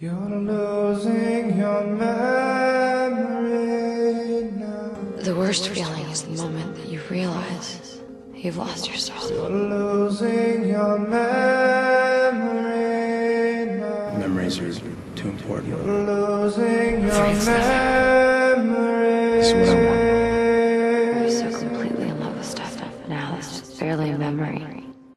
You're losing your memory now. The worst feeling is the moment that you realize you've lost yourself. You're losing your memory now. Memories are too important. You're losing your Please, memory. This is what I want. I was so completely in love with Stefan. Now it's just barely a memory.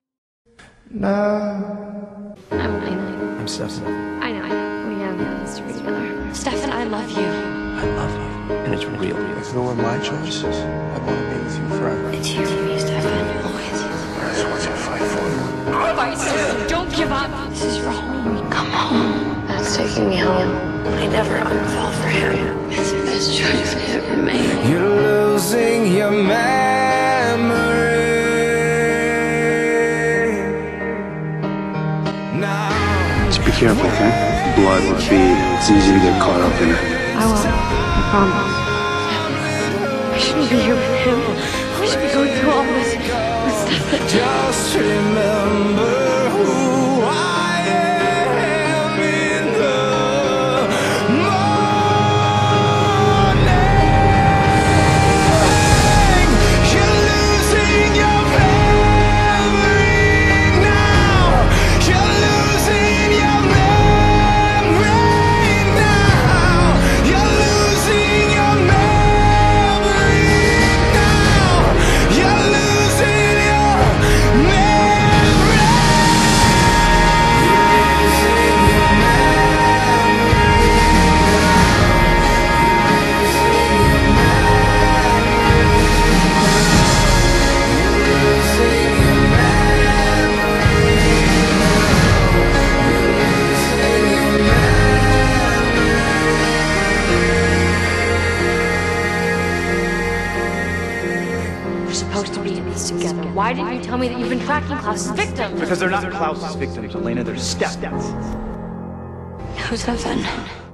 Now I'm Elena. I'm Stefan. I know. We have history together. Stefan, I love you. I love you. And it's real. If it were my choice, I'd want to be with you forever. It's you and me, Stefan. Always. I just want you to fight for me. Fight, Stefan. Don't give up. This is your home. Come home. That's taking me home. I never unfell for him. It's the best choice I ever made. you're losing your memory now. Just be careful, okay? Blood would feed. It's easy to get caught up in it. I will. I promise. I shouldn't be here with him. I should be going through all this with Stefan. Just remember who I am in the morning. You're losing your memory now. You're losing your memory now. You're losing your memory now. You're losing your memory. We're supposed to be in this together. Why didn't you tell me that you've been tracking Klaus's victims? Because they're not Klaus's victims, Elena, they're Stefan's. Who's Stefan?